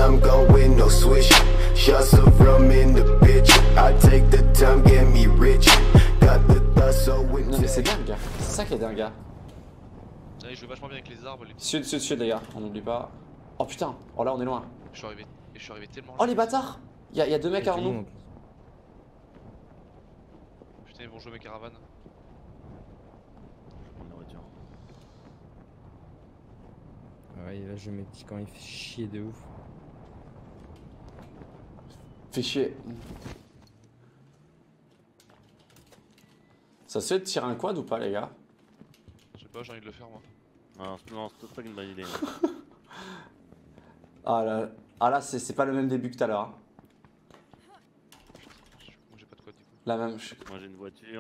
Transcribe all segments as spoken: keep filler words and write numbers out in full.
I'm going no switch. Shots of rum in the bitch. I take the time, get me rich. Got the thoughts so with Non mais c'est dingue, gars. C'est ça qui est dingue, gars. Ah, il joue vachement bien avec les arbres. Les petits... Sud, sud, sud, les gars. On n'oublie pas. Oh putain. Oh là, on est loin. Je suis arrivé, et je suis arrivé tellement. Oh les bâtards. Il y, a, y a deux mecs avant nous. Putain, ils vont jouer mes caravanes. Ouais, là je me dis quand il fait chier de ouf. Fait chier. Ça se fait de tirer un quad ou pas, les gars? Je sais pas, j'ai envie de le faire moi. Non, non c'est pas une bonne idée. Ah là, ah là c'est pas le même début que tout à l'heure. Hein. Moi j'ai pas de quad du coup. La même. Je... Moi j'ai une voiture.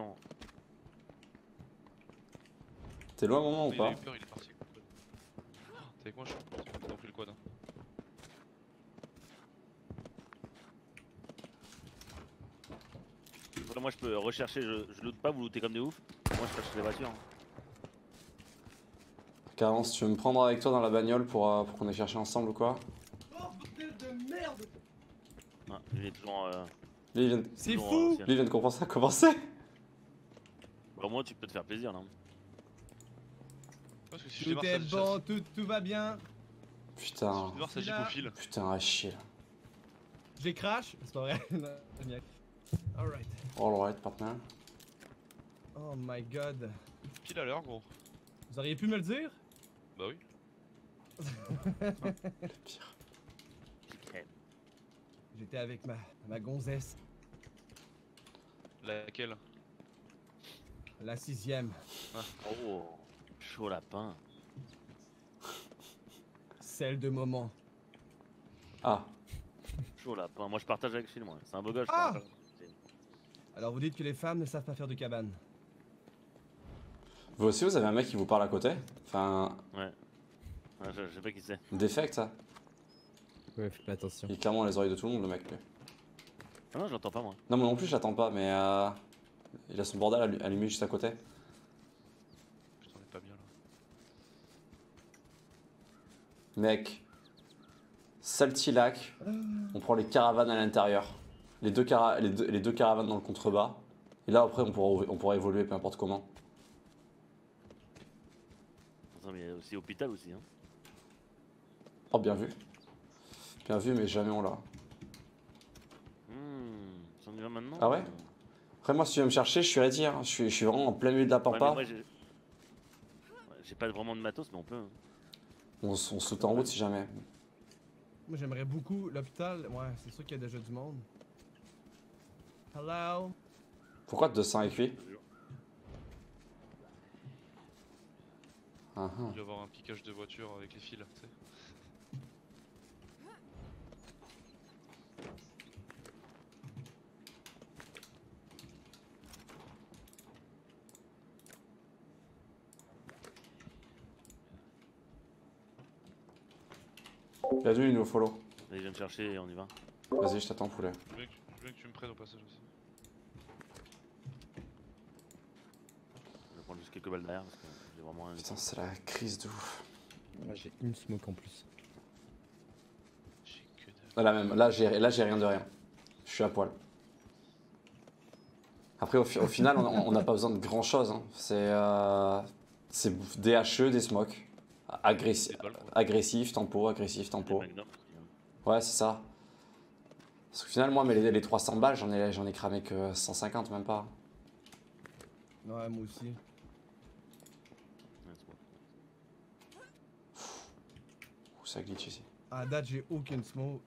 T'es loin un moment ou il pas? a eu peur, il est parti. T'es avec moi, je suis. T'as pris le quad. Hein. Voilà, moi je peux rechercher, je, je loot pas, vous lootez comme des ouf. Moi je cherche les voitures. Carrément, si tu veux me prendre avec toi dans la bagnole pour, euh, pour qu'on aille chercher ensemble ou quoi? Oh bordel de merde! Ah, il est toujours. Euh, Lui, il vient de... C'est toujours, fou! euh, Lui, il vient de commencer à commencer. Bah, moi tu peux te faire plaisir là. Parce que si je Tout démarre, est ça, bon, ça, tout, tout va bien. si Putain. je démarre, ça Je suis gicle au là. fil. Putain, à chier là. J'ai crash, c'est pas vrai. Alright. Alright, partner. Oh my god. Pile à l'heure, gros. Vous auriez pu me le dire? Bah oui. Le pire. J'étais avec ma, ma gonzesse, Laquelle? la sixième. Oh, chaud lapin. Celle de moment. Ah. Chaud lapin. Moi je partage avec Phil, moi. C'est un beau gars, je Ah partage. Alors vous dites que les femmes ne savent pas faire de cabane. Vous aussi, vous avez un mec qui vous parle à côté? Enfin, Ouais. Ouais, je, je sais pas qui c'est. défect ça. Ouais, fais attention. Il est clairement à les oreilles de tout le monde, le mec. Lui. Ah non, je l'entends pas moi. Non, moi non plus, je l'attends pas, mais euh, il a son bordel allu- allumé juste à côté. Putain, on est pas bien là. Mec, Salty Lac, on prend les caravanes à l'intérieur. Les, deux cara les, deux, les deux caravanes dans le contrebas. Et là, après, on pourra, on pourra évoluer peu importe comment. Attends, mais il y a aussi hôpital aussi. Hein. Oh, bien vu. Bien vu, mais jamais on l'a. Hmm, ça en y va maintenant. Ah ouais? Après, moi, si tu veux me chercher, je suis ready. Hein. Je, suis, je suis vraiment en plein milieu de la Ouais, pampa. mais moi, j'ai ouais, j'ai pas vraiment de matos, mais on peut. Hein. On, s- on saute en route si jamais. Moi j'aimerais beaucoup l'hôpital. Ouais, c'est sûr qu'il y a déjà du monde. Hello? Pourquoi deux cents cuits? Ah, ah. Il doit y avoir un piquage de voiture avec les fils, tu sais. Il a dû, il nous follow. Allez, je viens me chercher et on y va. Vas-y, je t'attends, poulet. Je veux bien que, je veux bien que tu me prennes au passage aussi. Je vais prendre juste quelques balles derrière parce que j'ai vraiment un. Putain, c'est la crise de ouf. Moi j'ai une smoke en plus. J'ai que dalle. Ah, Là même, là j'ai là, j'ai rien de rien. Je suis à poil. Après, au, fi- au final, on n'a pas besoin de grand chose. Hein. C'est euh, c'est des H E, des smokes. Agressi Des balles, quoi. agressif, tempo, agressif, Des tempo. Magnum. Ouais, c'est ça. Parce qu'au final, moi, mais les, les trois cents balles, j'en ai, j'en ai cramé que cent cinquante, même pas. Ouais, moi aussi. Ouais, c'est bon. Ouh, ça glitch ici. À date, j'ai aucune smoke.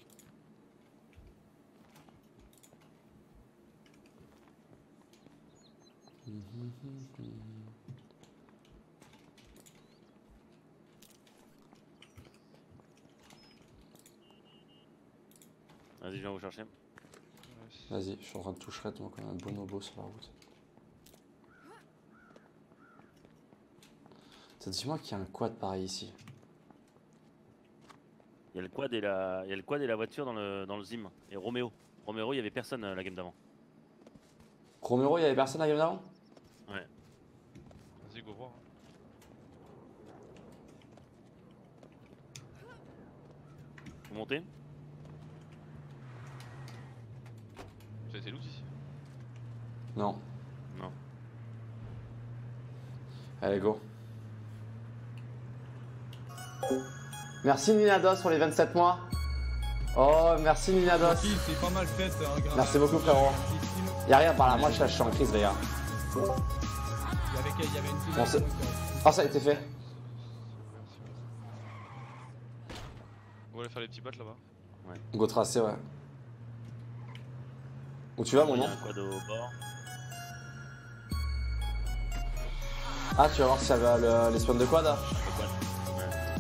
Vas-y, je viens vous chercher. Ouais, c'est- Vas-y, je suis en train de toucher moi comme un bonobo sur la route. Ça dis-moi qu'il y a un quad pareil ici. Il y a le quad et la, il y a le quad et la voiture dans le, dans le Zim. Et Roméo. Roméo, il y avait personne euh, la game d'avant. Romero, il y avait personne à la game d'avant? Ouais. Vas-y, go voir. Hein. Vous montez? Non. Non. Allez, go. Merci Ninados pour les vingt-sept mois. Oh, merci Ninados. Ok, c'est pas mal fait en grand. Merci beaucoup, frérot. Y'a rien par là, moi je suis en crise, les gars. Il y avait, il y avait une Bon, c'est- Ah, ça a été fait. On va aller faire les petits bots là-bas. Go tracé, ouais. Où tu vas, mon Il y nom? a un quad au bord. Ah, tu vas voir si ça va le- les spawns de quad? Le quad. Ouais.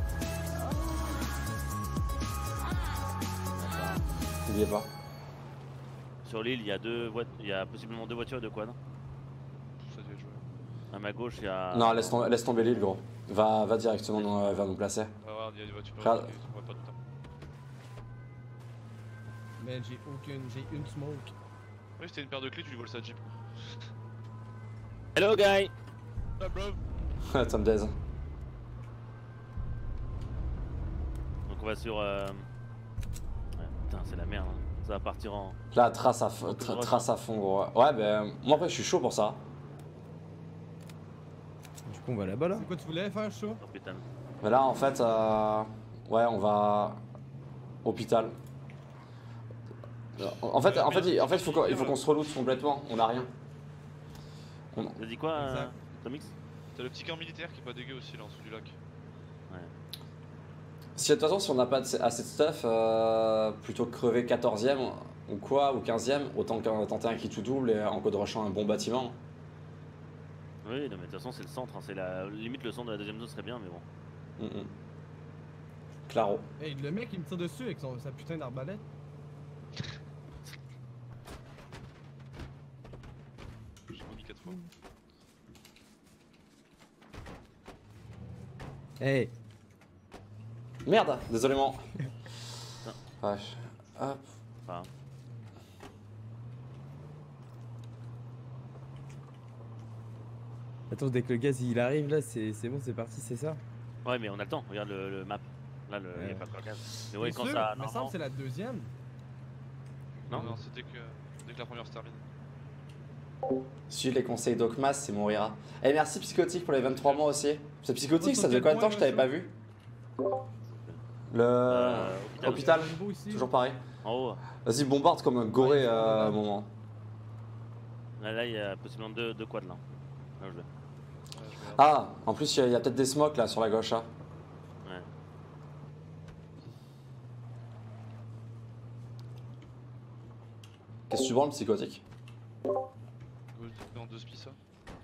N'oubliez pas. Sur l'île, il y a deux voitures, il y a possiblement deux voitures et deux quads. Ça devait être joué. À ma gauche, il y a. Non, laisse tomber, laisse tomber l'île, gros. Va, va directement nous- euh, vers nous placer. Ah, regarde, il y a des voitures. Regarde. On voit pas de temps. Man, j'ai aucune. J'ai une smoke. Oui, c'était une paire de clés, tu lui voles sa Jeep. Hello, guy! Ah, bro! Ça me daise. Donc on va sur. Euh... Ouais, putain, c'est la merde. Hein. Ça va partir en. Là, trace à, fond- tra- trace à fond, gros. Ouais, ben, moi après, je suis chaud pour ça. Du coup, on va là-bas là. C'est quoi tu voulais faire chaud? Oh putain. Mais là, en fait, euh, ouais, on va. Hôpital. En fait, en fait, il, en fait, il faut qu'on il faut qu'on se reloute complètement. On a rien. On- T'as dit quoi, euh, Exact. Tomix? T'as le petit camp militaire qui est pas dégueu aussi là en dessous du lac. Si de toute façon, si on n'a pas assez de stuff, euh, plutôt que crever quatorzième ou quoi, ou quinzième, autant qu'en tenter un qui tout double et en code rushant un bon bâtiment. Oui, non, mais de toute façon, c'est le centre. Hein. C'est la limite, le centre de la deuxième zone serait bien, mais bon. Mm -mm. Claro. Hey, le mec il me tire dessus avec son, sa putain d'arbalète. J'ai vomi quatre fois. Hey, Merde, désolé, moi. Ouais. Hop. Enfin, attends, dès que le gaz il arrive là, c'est c'est bon, c'est parti, c'est ça? ouais, mais on a le temps. Regarde le, le map. Là, le, il n'y a Ouais. pas encore gaz. Mais ouais, T'es quand sûr? ça. Il me semble que c'est la deuxième. Non. Non, c'était que dès que la première se termine. Suis les conseils d'Okmas, c'est mon rira. Et merci Psychotique pour les vingt-trois mois aussi. C'est Psychotique, Sur ça faisait quel combien de temps point, que je t'avais pas monsieur vu? Le. Euh, hôpital. Hôpital. Il y a un beau ici. Toujours pareil. En haut. Vas-y, bombarde comme un goré Ouais, euh, à un ouais. moment. Là, là, il y a possiblement deux, deux quads là. Là, je vais. Ouais, je regarde. Ah, en plus, il y a, il y a peut-être des smokes là sur la gauche. Hein. Ouais. Qu'est-ce que tu branles, Psychotique? Gauche dans deux spies ça.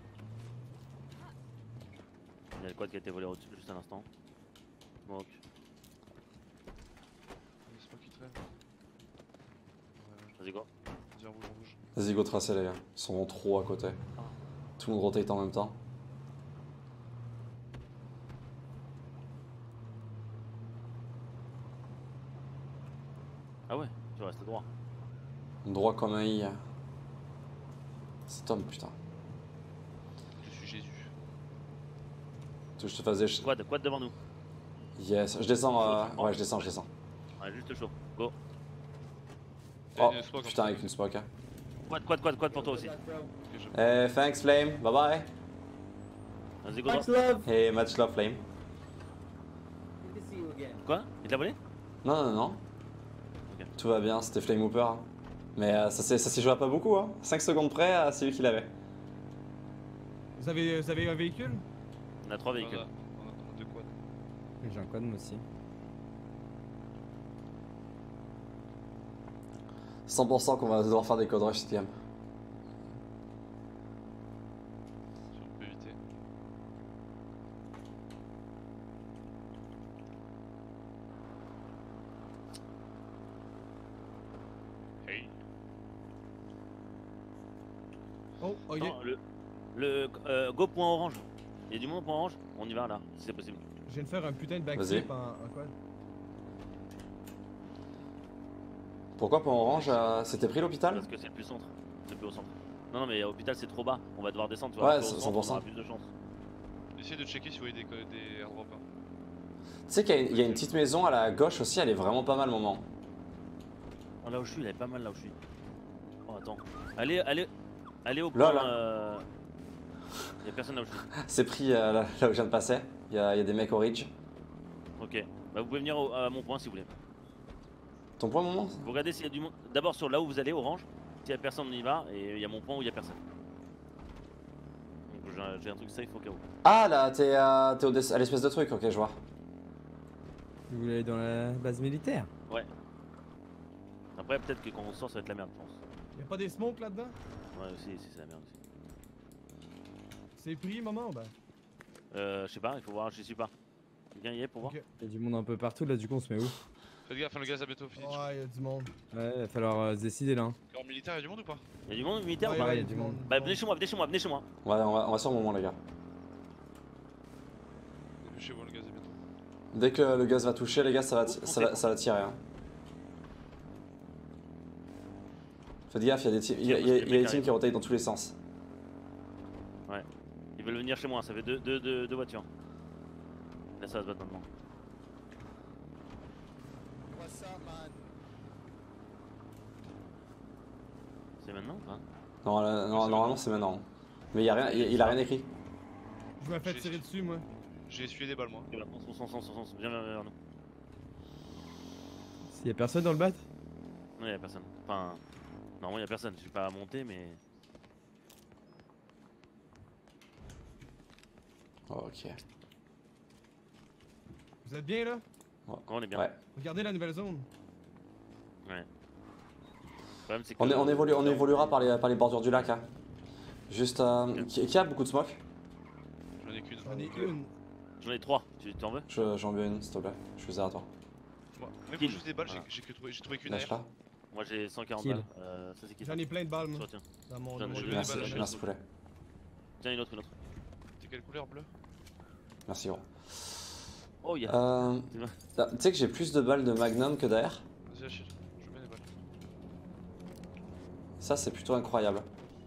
Il y a le quad qui a été volé au-dessus juste à l'instant. Smoke. C'est pas qui traîne. Ouais, Vas-y, go. vas-y, en rouge, en rouge. Vas-y, go tracer, les gars. Ils sont trop à côté. Tout le monde rotate en même temps. Ah ouais, tu restes droit. Droit comme un i. C'est Tom, putain. Je suis Jésus. Tu veux que je te fasse des. ch- Quad, quad devant nous. Yes, je descends. euh, Ouais, je descends, je descends. Ouais, juste chaud. Go. Il y a Oh, une smoke en putain, dessous. avec une smoke. Hein. Quad, quad, quad, quad pour toi aussi. Ok, je- Eh, thanks, Flame. Bye bye. Vas-y, go. droit. love. Hey, much love, Flame. Good to see you again. Quoi? Il t'a volé? Non, non, non. Ok. Tout va bien, c'était Flame Hooper. hein. Mais euh, ça s'est ça s'est joué à pas beaucoup. Hein. cinq secondes près, euh, c'est lui qui l'avait. Vous avez, vous avez un véhicule? On a trois On a, véhicules. on a- on a deux quads. J'ai un quad moi aussi. cent pour cent qu'on va devoir faire des code rush cette game. Si on peut éviter. Hey. Oh, ok. Non, le, le euh, go point orange. Il y a du monde au point orange? On y va là, si c'est possible. Je viens de faire un putain de Vas-y. backflip en, en quad. Pourquoi pour Orange euh, c'était pris l'hôpital? Parce que c'est le plus centre. C'est plus au centre. Non, non, mais à l'hôpital c'est trop bas. On va devoir descendre. Tu Ouais, vois, c'est au cent centre, pour on cent. aura plus de chance. Essayez de checker si vous voyez des, co- des airdrops. Hein. Tu sais qu'il y, a- il y a une petite maison à la gauche aussi, elle est vraiment pas mal, moment. Oh, là où je suis, il est pas mal là où je suis. Oh, attends. Allez, allez. Allez au Là, point. là. Euh... Y'a personne là où je suis. C'est pris euh, là, là où je viens de passer. Il y, a- il y a des mecs au ridge. Ok. Bah vous pouvez venir au- à mon point si vous voulez. Ton point, moment? Vous regardez s'il y a du monde. D'abord sur là où vous allez, orange. S'il y a personne, on y va. Et il y a mon point où il y a personne. Donc j'ai- j'ai un truc safe au cas où. Ah là, t'es euh, t'es au des- à l'espèce de truc, ok, je vois. Vous voulez aller dans la base militaire? Ouais. Après peut-être que quand on sort ça va être la merde je pense. Y'a pas des smokes là-dedans? Ouais aussi, si c'est la merde aussi. C'est pris, maman, ben. Euh, je sais pas, il faut voir, je suis pas. Quelqu'un y est pour voir? Ok. Il y a du monde un peu partout là, du coup on se met où? Faites gaffe, hein, le gaz à bientôt fini. Ouais, y'a du monde. Ouais, il va falloir euh, se décider là. hein. Corps militaire, y'a du monde ou pas? Il y a du monde militaire Ouais, ou pas? pareil, ouais, y a du monde. Bah venez chez moi, venez chez moi, venez chez moi. Ouais, on va, on va sur le moment, les gars. Chez moi, le gaz à bientôt. Dès que le gaz va toucher, les gars, ça va, ti- ça va, ça va tirer. Hein. Faites gaffe, il y a des teams, il y a, il y a- il y a des teams qui rotaillent dans tous les sens. Ils veulent venir chez moi, ça fait deux, deux, deux, deux voitures. Là ça va se battre maintenant. C'est maintenant ou pas? Non, là, non, normalement, c'est maintenant. Mais il, y a rien, il, il a rien écrit. Je me fais J'ai- tirer dessus, moi. J'ai essuyé des balles, moi. Ok, bah, on se sens, on se sens, on se sent, viens vers vers nous. S'il y a personne dans le bat? Non y'a personne. Enfin, normalement y'a personne, je suis pas à monter mais... Ok. Vous êtes bien là? On est bien. Ouais. Regardez la nouvelle zone. Ouais. Le problème, c'est que On, est- on, le- évolue, on évoluera par les, par les bordures du lac. Hein. Juste. Euh, qui, qui a beaucoup de smoke? J'en ai qu'une. J'en ai une. J'en ai trois, tu t'en veux? Je- J'en veux une, s'il te plaît. Je suis à toi. Moi, même Kill. pour juste des balles, j'ai Voilà. j'ai que trouvé, j'ai trouvé qu'une Lâche air. là. Moi j'ai cent quarante Kill. balles. Euh, ça c'est qui ça? J'en ai plein de balles, moi. Toi, tiens. Dans mon. J'en ai- dans mon- je- Merci, balles, je- merci poulet. Tiens une autre, une autre. T'es quelle couleur, bleu? Merci gros. Oh y'a... Euh, C'est vrai. là, tu sais que j'ai plus de balles de Magnum que d'A R. Vas-y, achète. Je veux bien des balles. Ça, c'est plutôt incroyable. De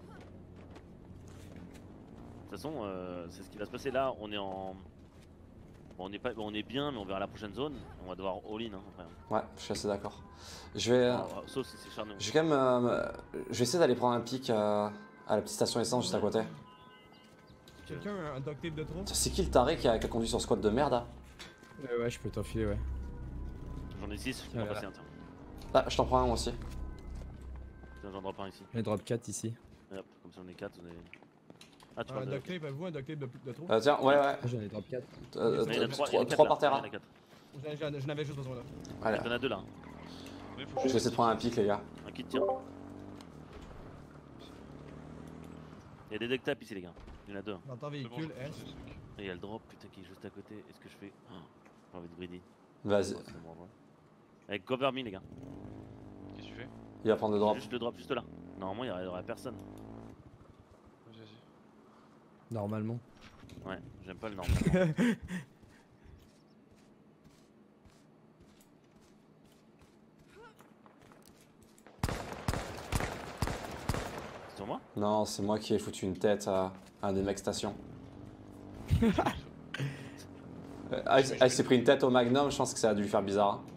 toute façon, euh, c'est ce qui va se passer là. On est en. Bon, on est pas, bon, on est bien, mais on verra la prochaine zone. On va devoir all-in hein, après. Ouais, je suis assez d'accord. Je vais, Ah, sauf si c'est charneux. je vais quand même, euh, je vais essayer d'aller prendre un pic euh, à la petite station essence juste à côté. Quelqu'un a un duct tape de trop? C'est qui le taré qui a, qui a conduit son squad de merde là? Ouais, ouais, je peux t'enfiler, ouais. J'en ai six, je peux Ah, en là, passer un tiens. Ah, je t'en prends un moi aussi. Tiens, j'en drop un ici. J'en ai drop quatre ici. Et hop, comme ça on est quatre, on est. Ah, tu Un parles de. duct tape, avez-vous un duct tape de, de trop? Euh, tiens, ouais, ouais. Ah, j'en ai drop quatre. Euh, Mais il y en a t- trois, il y trois en a quatre trois là. par terre Il y en là. a quatre. J'en j'en- j'en avais juste besoin là. Allez, T'en as deux là. hein. Mais faut je vais juste- essayer de prendre un pic les gars. Un kit, tiens. Il y a des deck taps ici, les gars. Il y en a deux. hein. Dans ton C'est bon, véhicule, je- S. Et il y a le drop, putain, qui est juste à côté. Est-ce que je fais. Oh, j'ai envie de greedy. Vas-y, Oh, c'est bon, ouais. Avec cover me, les gars. Qu'est-ce que tu fais? il va prendre le drop. Juste le drop, juste là. Normalement, il y aurait, il y aurait personne. Vas-y, vas-y. Normalement. Ouais, j'aime pas le normal. C'est sur moi? Non, c'est moi qui ai foutu une tête à un des mecs station. Euh, ah, il- ah, il s'est pris une tête au Magnum, je pense que ça a dû lui faire bizarre. hein.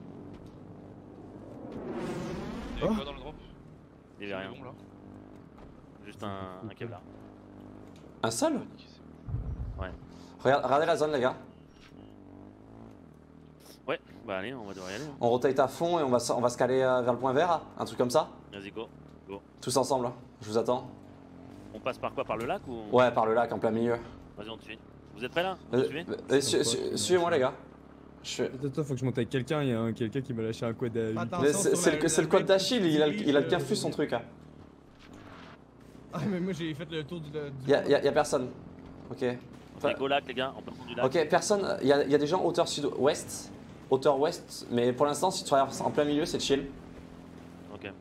Il y avait quoi dans le drop? Il y avait rien. Bon, là. Juste un, un Kevlar. Un seul? Qui c'est? Regarde, regardez la zone les gars. Ouais, bah allez, on va devoir y aller. hein. On rotate à fond et on va, se- on va se caler euh, vers le point vert, un truc comme ça. Vas-y, go. Tous ensemble, hein. Je vous attends. On passe par quoi? Par le lac ou? Ouais, par le lac en plein milieu. Vas-y, on te suit. Vous êtes prêts là? Vous Euh, suivez? euh, su- su- Suivez-moi les gars. Je suis- Attends, attends, faut que je monte avec quelqu'un. Il y a un- quelqu'un qui m'a lâché un quad à huit. Attends. Mais sur C'est c'est la- le, c'est la le quad red d'Achille, il a, le- il a le euh, quinfus son truc. Hein. Ah, mais moi j'ai fait le tour du. du Y'a y a, y a personne. Ok. Ok, go lac, les gars, en plein fond du lac. Ok, personne. Il y a, y a des gens hauteur sud-ouest, hauteur ouest, mais pour l'instant, si tu traverses en plein milieu, c'est chill. Ok.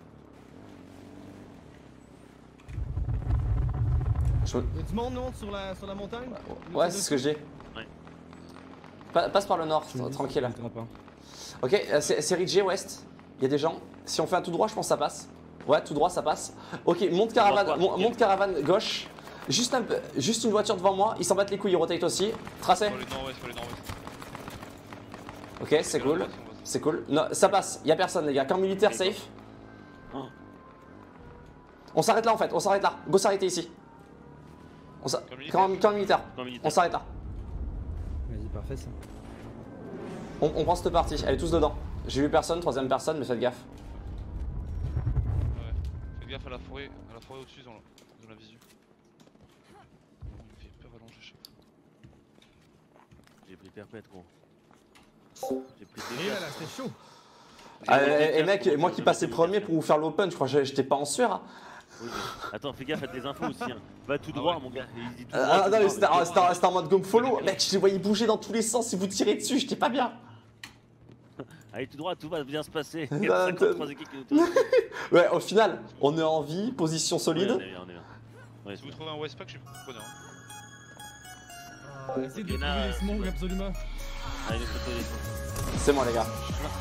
Je me- Y'a du monde, non, sur la, sur la montagne? Ouais, c'est ce que je dis. Ouais. Pa- Passe par le nord, Tu me dis si tranquille. tu drop, hein. Ok, euh, c'est c'est ridgé ouest. Il y a des gens. Si on fait un tout droit, je pense que ça passe. Ouais, tout droit, ça passe. Ok, monte caravane, quoi mon- monte caravane gauche. Juste, un peu, juste une voiture devant moi. Ils s'en battent les couilles, ils rotate aussi. Tracé. Faut aller nord-ouest, faut aller nord-ouest. Ok, c'est cool. C'est cool. Non, ça passe. Il y a personne, les gars. Camp militaire Ok, safe. Oh. On s'arrête là en fait, on s'arrête là. Go s'arrêter ici. On s'a- Camp militaire. Camp, camp militaire. Camp militaire. On s'arrête là. Vas-y, parfait ça. On, on prend cette partie, elle est tous dedans. J'ai vu personne, troisième personne, mais faites gaffe. Ouais. Fais gaffe à la forêt, à la forêt au-dessus dans, la- dans la visu. Il me fait peur allonger chaque fois. J'ai pris perpète, gros. J'ai pris deux Et là, casques. là, c'était chaud. J'ai Ah, pris deux et, et casques mec, pour moi faire qui deux passais casques. premier pour vous faire l'open, je crois que j'étais pas en sueur. Hein. Oui, mais- Attends, fais gaffe à tes infos aussi. Hein. Va tout Ah droit, ouais. mon gars. Il dit tout Ah, droit, ah, tout non, mais droit, c'était tout droit. c'était en c'était en mode gomme follow. Mec, je les voyais bouger dans tous les sens. Si vous tirez dessus, j'étais pas bien. Allez, tout droit, tout va bien se passer. Non, cinquante-trois équipes qui nous tournent. Ouais, au final, on est en vie, position Ouais, solide. on est bien, on est bien. Ouais, Si vous trouvez un Westpack, je suis preneur. hein. Ah, essayez de Il y en a, trouver les smokes ouais. absolument. Allez, photo les photos. C'est moi, les gars.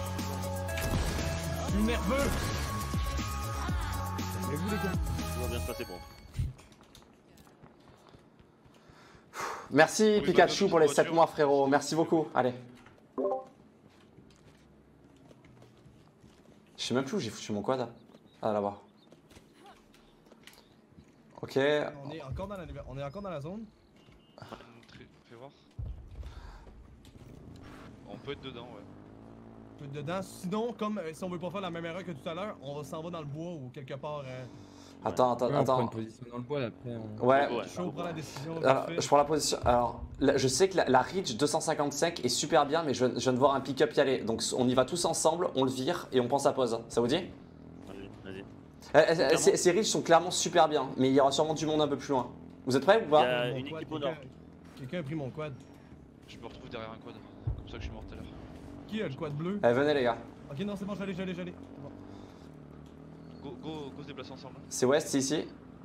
Je suis nerveux. Mais vous les gars. Tout va bien se passer, bon. Merci Oui, Pikachu bah, pour les voiture. sept mois, frérot. Merci beaucoup. Allez. Je sais même plus où j'ai foutu mon quad. Ah, là-bas. Ok. On est encore dans la, on est encore dans la zone. Très- Fais voir. On peut être dedans, ouais. On peut être dedans. Sinon, comme euh, si on veut pas faire la même erreur que tout à l'heure, on va s'en va dans le bois ou quelque part. Euh, Attends, attends, Ouais, on prend attends. une position dans le bois là après. On... Ouais. Ouais. chaud, prend la décision. Alors, parfait. je prends la position. Alors, là, je sais que la, la Reach deux cent cinquante-cinq est super bien, mais je, je viens de voir un pick-up y aller. Donc, on y va tous ensemble, on le vire et on prend sa pause. Ça vous dit? Vas-y, vas-y. Euh, euh, Ces ces Reach sont clairement super bien, mais il y aura sûrement du monde un peu plus loin. Vous êtes prêts ou Il y pas? a Mon une quad, équipe au quelqu'un- nord. Quelqu'un a pris mon quad. Je me retrouve derrière un quad. Comme ça que je suis mort tout à l'heure. Qui a le quad bleu? Allez, venez les gars. Ok, non, c'est bon, j'allais, j'allais, j'allais. C'est bon. Go, go, go se déplacer ensemble. C'est West, c'est ici.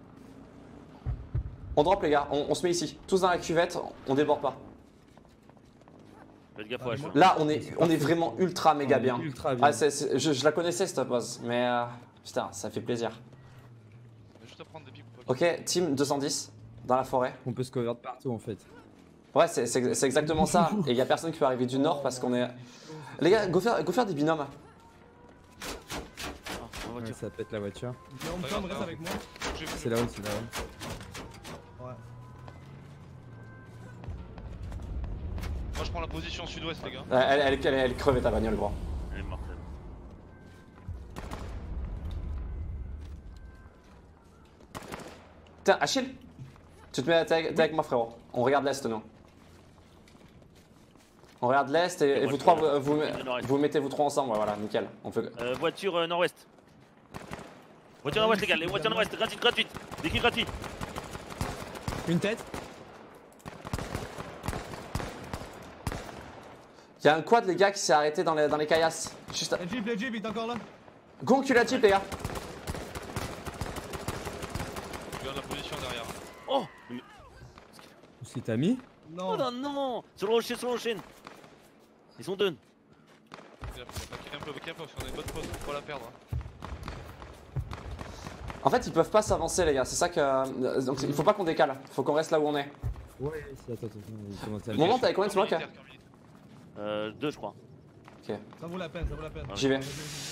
On drop les gars, on, on se met ici. Tous dans la cuvette, on déborde pas. Faites gaffe Ah, au mais H. moi- Là, on est, on est vraiment ultra méga On est bien. Ultra bien. Ah, c'est- c'est- je, je la connaissais cette pause, mais euh, putain, ça fait plaisir. Il y a juste à prendre des pics ou pas. Ok, team deux cent dix, dans la forêt. On peut se cover de partout en fait. Ouais, c'est c'est- c'est exactement ça. Et il y a personne qui peut arriver du nord parce qu'on est. Les gars, go faire, go faire des binômes. Ah, en Ouais, voiture. ça pète la voiture. Guillaume, Pas Tom, grave, reste pas avec moi. J'ai vu. C'est là-haut, c'est là-haut. Ouais. Moi je prends la position sud-ouest, les gars. Euh, Elle, elle, elle, elle est crevée ta bagnole, gros. Elle est mortelle. Tiens, Achille, tu te mets t'es avec, t'es avec moi, frérot. On regarde l'est, nous. On regarde l'est et, et moi, vous je trois, regarde. vous, vous, Le nord-est. vous mettez vous trois ensemble. Ouais, voilà, nickel. On fait. Euh, voiture euh, nord-ouest. Voiture nord-ouest, les gars. Les voitures nord-ouest, gratuite, gratuite. Des kills gratuits. Une tête. Il y a un quad, les gars, qui s'est arrêté dans les, dans les caillasses. Juste. à- Le Jeep, le Jeep, il est encore là. Go enculer la Jeep, les gars. Je garde la position derrière. Oh mais- Où c'est t'as mis? Non. Oh non, non. Sur le rocher, sur le rocher. Ils sont deux. Fais gaffe, faut pas qu'il y ait un peu, qu'il y ait un peu, parce qu'on a une bonne pause, faut pas la perdre. hein. En fait, ils peuvent pas s'avancer, les gars. C'est ça que. euh, Donc, il faut pas qu'on décale. Faut qu'on reste là où on est. Ouais, si, attends, attends. Il commence à Mon nom, t'avais combien de Camp smoke? militaire, camp militaire. Euh, deux, je crois. Ok. Ça vaut la peine, ça vaut la peine. J'y vais.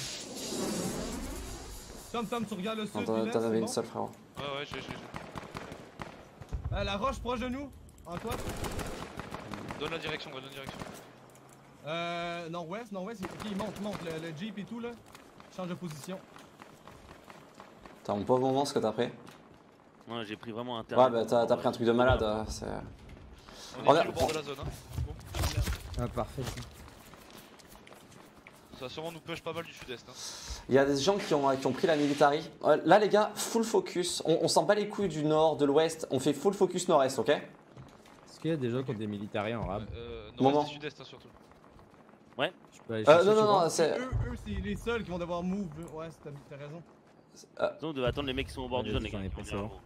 Tom, Tom, tu regardes le sud. Non, puis T'en l'est, t'en avais c'est une bon? seule, frérot. Ouais, ouais, j'ai, j'ai, j'ai. Euh, la roche proche de nous. En toi. Donne la direction, donne la direction. Euh, nord-ouest, nord-ouest. il- Ok, il monte, il monte. Le, le Jeep et tout, là. Change de position. T'as mon pauvre moment, ce que t'as pris. Ouais, j'ai pris vraiment un Ouais, terrain. bah t'as t'as pris un truc de malade. euh, c'est- On est On a- pile au bord de la zone, hein. Bon. Ah, parfait. ça. Ça va sûrement nous push pas mal du sud-est. Hein. Il y a des gens qui ont, qui ont pris la military. Euh, Là, les gars, full focus. On, on s'en bat les couilles du nord, de l'ouest. On fait full focus nord-est, ok? Est-ce qu'il y a des gens qui ont des militaires en rab? Euh, Moment. nord-est et sud-est, hein, surtout. Je peux aller Euh, chercher non, chez non, moi non, c'est. Eux, eux c'est les seuls qui vont devoir move. là. Ouais, c'est- t'as t'as raison. Sinon, on devait attendre les mecs qui sont au bord Ouais, du zone, les j'en gars. ai Ils pensé sont bien, avant. gros.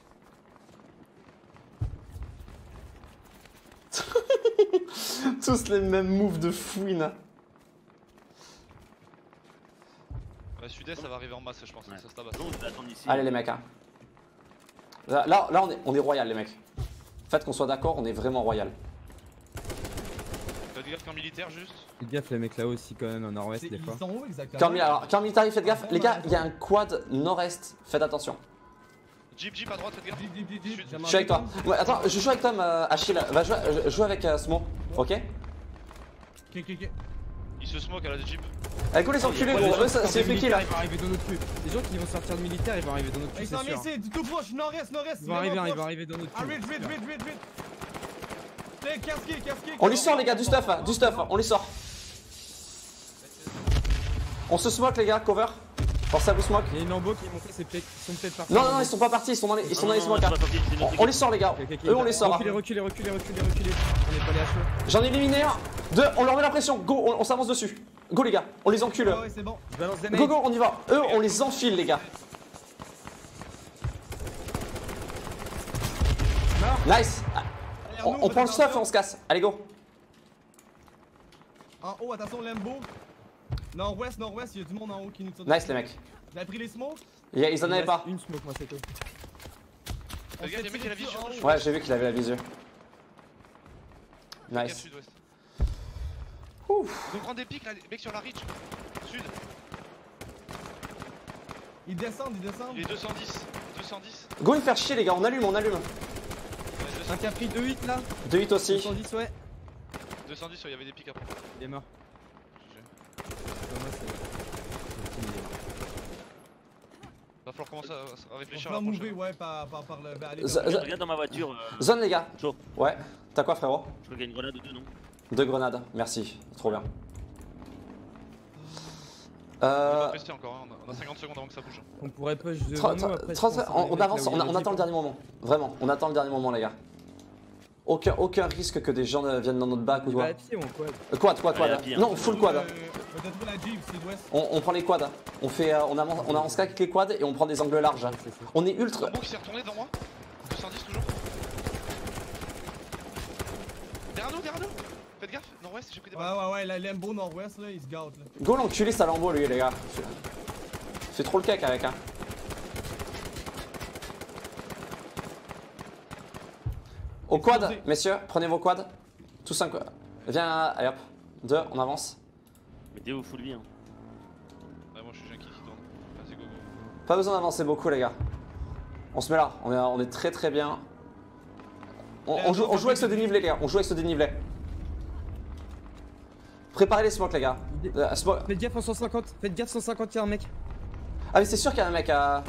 Tous les mêmes moves de fouine. Ouais, sud-est, ça va arriver en masse, je pense. Ouais. Ça se tabasse. Sinon, on devait attendre ici. Allez, les mecs, hein. Là, là, là, on, est, on est royal, les mecs. Faites qu'on soit d'accord, on est vraiment royal. Faites gaffe qu'un militaire, juste. Faites gaffe, les mecs là aussi, quand même, en nord-ouest, C'est- des Ils fois. sont où exactement? Quand, alors, quand military, faites gaffe. Ah, Les gars, ouais. il y a un quad nord-est. Faites attention. Jeep, jeep à droite, faites gaffe. Jeep, jeep, jeep, jeep. Je suis avec toi. Ouais, attends, je joue avec Tom, euh, Achille. Va jouer, je joue avec euh, Smo. Ok? Ok, ok, ok. Il se smoke à la Jeep. Allez, go les enculés, gros. Eux, ça- c'est free kill là. Ils vont arriver dans notre cul. Les gens qui vont sortir de militaire, ils vont arriver dans notre cul, Ils c'est s'en sûr. ici, du tout proche, nord-est, nord-est. Ils vont arriver, ils vont arriver dans notre Ah, cul. vite, vite, vite, vite, vite. T'es casqué, casqué. On les sort, les gars, du stuff, hein, du stuff. On les sort. On se smoke, les gars, cover. Pensez à vous smoke. Il y a une lambeau qui est montée, c'est peut-être. Ils sont peut-être partis. Non, non, non, ils sont pas partis, ils sont dans les, ils sont dans les Non, non, smokes. non, hein. c'est pas sorti, c'est une autre On, on les sort, les gars. Ok, ok, Eux, on les sort. hein. Reculez, reculez, reculez, reculez, reculez. On est pas les à chaud. J'en ai éliminé un. Deux, on leur met la pression. Go, on, on s'avance dessus. Go, les gars, on les encule. Ouais, ouais, c'est bon. Je balance des Go, nades. go, on y va. Eux, on les enfile, les gars. Nice. On, on prend le stuff et on se casse. Allez, go. En haut, attention, Lambo. Nord-ouest, nord-ouest, il y a du monde en haut qui nous tire. Nice, les mecs. Vous avez pris les smokes? Il y a- Ils en Il avaient me pas. reste Une smoke, moi, c'est tout. On Les gars, se les fait mecs, il a la tirer vision. dessus en haut. Ouais, j'ai vu qu'il avait la visu. Gaffe Nice. sud-ouest. Ouf. Donc prendre des pics là, les mecs sur la reach. Sud. Ils descendent, ils descendent. Il est deux cent dix. deux cent dix. Go les faire chier, les gars. On allume, on allume. Ouais, deux cent Un qui a pris deux huit là. deux huit aussi. deux cent dix, ouais. deux cent dix, ouais, il y avait des pics après. Il est mort. G G. Ouais, moi, c'est- Va falloir commencer à, à On réfléchir va à la mouver, prochaine. ouais, par, par, par le. Ben, allez, Z- vers- z- Regarde dans ma voiture. euh, Zone, les gars. Chaud. Ouais. T'as quoi, frérot? Je crois qu'il y a une grenade ou deux, non? Deux grenades. Merci. Trop bien. On Euh. va rester encore, hein, on a- on a cinquante secondes avant que ça bouge. On pourrait push devant trente, nous après. je trente, pense, on, arriver on avec avance, là où on, il y a on les attend le jeeps. dernier moment. Vraiment, on attend le dernier moment, les gars. Aucun, aucun risque que des gens euh, viennent dans notre bac ou On quoi. va à pied ou en quad? Euh, Quad, quad, Allez, à quad. pied, Non, hein. full quad. Euh, Peut-être trouver la Jeep, sud-ouest. On, on prend les quads. On fait, euh, on avance, on avance qu'avec les quads et on prend des angles larges. C'est ça. On est ultra. Lambo qui s'est retourné devant moi. deux cent dix toujours. Derrière nous, derrière nous. Faites gaffe, nord-ouest, j'ai pris des Ouais, balles. ouais, ouais, la Lambo nord-ouest, là, il se gâte, là. Go l'enculé, ça lambeau lui, les gars. C'est trop le cake avec, hein. Au quad, messieurs, prenez vos quads. Tous un quad. Viens, allez hop. Deux, on avance. Mais t'es où full vie, hein? Ouais, moi je suis junkie qui tourne. Vas-y, go, go. Pas besoin d'avancer beaucoup, les gars. On se met là, on est, on est très très bien. On, on joue, on joue avec ce dénivelé, les gars. On joue avec ce dénivelé. Préparez les smokes, les gars. Euh, smoke- Faites gaffe en cent cinquante. Faites gaffe cent cinquante, il y a un mec. Ah, mais c'est sûr qu'il y a un mec à.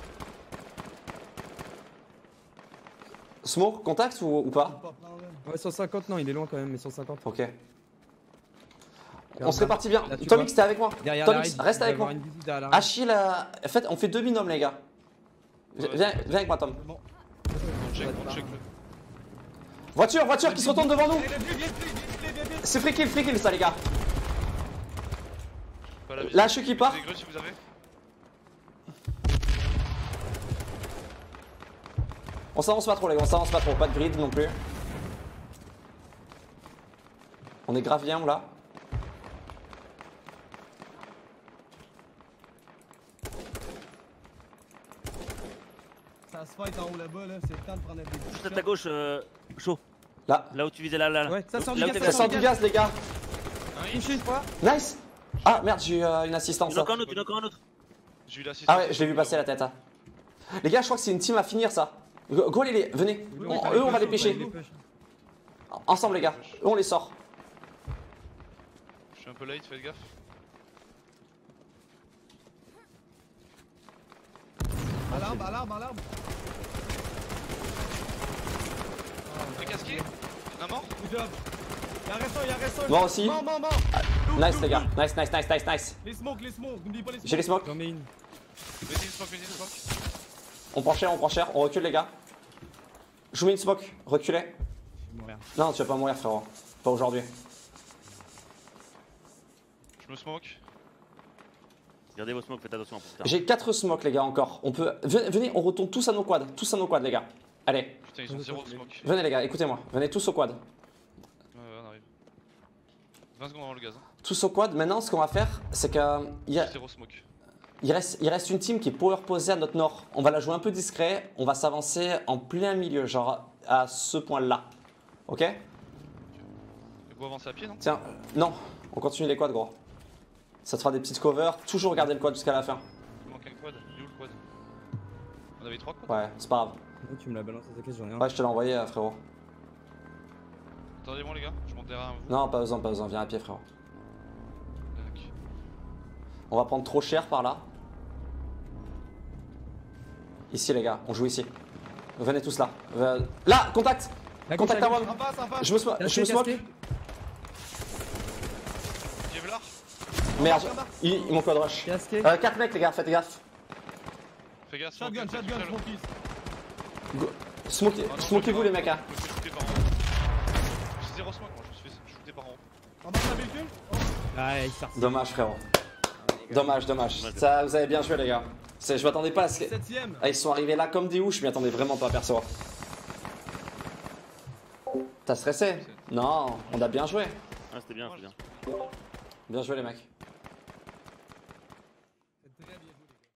Smoke, contact ou, ou pas? Pas prendre, là. Ouais, cent cinquante, non, il est loin quand même, mais cent cinquante. Ok. On se répartit bien. Là, tu Tomix, vois. t'es avec moi. Derrière la Tomix, raid, reste il va avec avoir moi. une visite derrière la raid. Achille, euh, en fait, on fait deux binômes, les gars. Viens, Ouais. viens viens avec moi, Tom. Bon. On check, on check. Voiture, voiture qui se retourne devant nous. Allez, viens, viens, viens, viens, viens, viens. C'est free kill, free kill, ça, les gars. Pas la vie. Là, je qui part. Des grues si vous avez. On s'avance pas trop, les gars, on s'avance pas trop. Pas de grid non plus. On est grave bien, là. Ça se fight en haut là-bas, là. C'est le temps de prendre des Juste à ta gauche, euh, chaud. Là. Là où tu visais là, là. là. Ouais, ça sort du Là où gaz, t'es Ça ça sort du gaz, les gars. Touché une fois. Nice. Ah, merde, j'ai eu euh, une Il assistance. y en a encore un autre, il y en a encore un autre. J'ai eu l'assistance. Ah ouais, je l'ai vu passer la tête. hein. Les gars, je crois que c'est une team à finir, ça. Go, go, les, les, venez. Oui, On- oui, eux, on va les oui, pêcher. oui, oui. Ensemble, les gars. Eux, on les sort. Je suis un peu late, faites gaffe. À l'arbre, à l'arbre, à l'arbre. Un casqué. Un mort. Good job. Il en reste un, il en reste un. Moi aussi. Mort, mort, mort. Nice, les gars. Nice, nice, nice, nice, nice. Les smokes, les smokes. N'oubliez pas les smokes. J'ai les smokes. J'en mets une. Mettez une smoke, mettez une smoke. On prend cher, on prend cher. On recule, les gars. Je vous mets une smoke. Reculez. Je vais mourir. Non, tu vas pas mourir, frérot. Pas aujourd'hui. Je me smoke. Gardez vos smokes, faites attention pour plus tard. J'ai quatre smokes, les gars, encore. On peut. Venez, venez, on retourne tous à nos quads. Tous à nos quads, les gars. Allez. Putain, ils sont zéro smoke. Venez, les gars, écoutez-moi. Venez tous au quad. Ouais, ouais, on arrive. vingt secondes avant le gaz. Hein. Tous au quad. Maintenant, ce qu'on va faire, c'est que. euh, il y a- Zéro smoke. Il reste, il reste une team qui est power posée à notre nord. On va la jouer un peu discret. On va s'avancer en plein milieu, genre à ce point-là. Ok? Et vous avancez à pied, non? Tiens, euh, non, on continue les quads, gros. Ça te fera des petites covers. Toujours garder le quad jusqu'à la fin. Il manque un quad. Il est où le quad? On avait trois coups. Ouais, c'est pas grave. Ouais, tu me l'as balancé, t'inquiète, j'en ai un. Ouais, je te l'ai envoyé, euh, frérot. Attendez-moi les gars, je monte derrière vous. Non, pas besoin, pas besoin, viens à pied, frérot. Tac. On va prendre trop cher par là. Ici, les gars, on joue ici. Venez tous là. Euh, Là, contact La Contact gauche, à la moi. En face, en face. Je me smoke, je Casqué, me smoke. casqué. Kevlar. Merde, ils, ils m'ont quad rush. Casqué. Euh, quatre mecs, les gars, faites gaffe. Fais gaffe. Shotgun, smoke, shotgun, smoke, smokies. Go- Smokez, Ah non, smokez-vous, je les me mecs, hein. Je me fais shooter par en haut. J'ai zéro smoke, moi je me suis fait shooter par en haut. En bas de la véhicule. Oh. Ouais, il sort. Dommage, frérot. Dommage, dommage. Ça, vous avez bien joué, les gars. C'est- Je m'attendais pas à ce que. Septième. Ah, ils sont arrivés là comme des ouf, je m'y attendais vraiment pas, perso. T'as stressé? Non, on a bien joué. Ah, c'était bien, c'était bien. Bien joué, les mecs.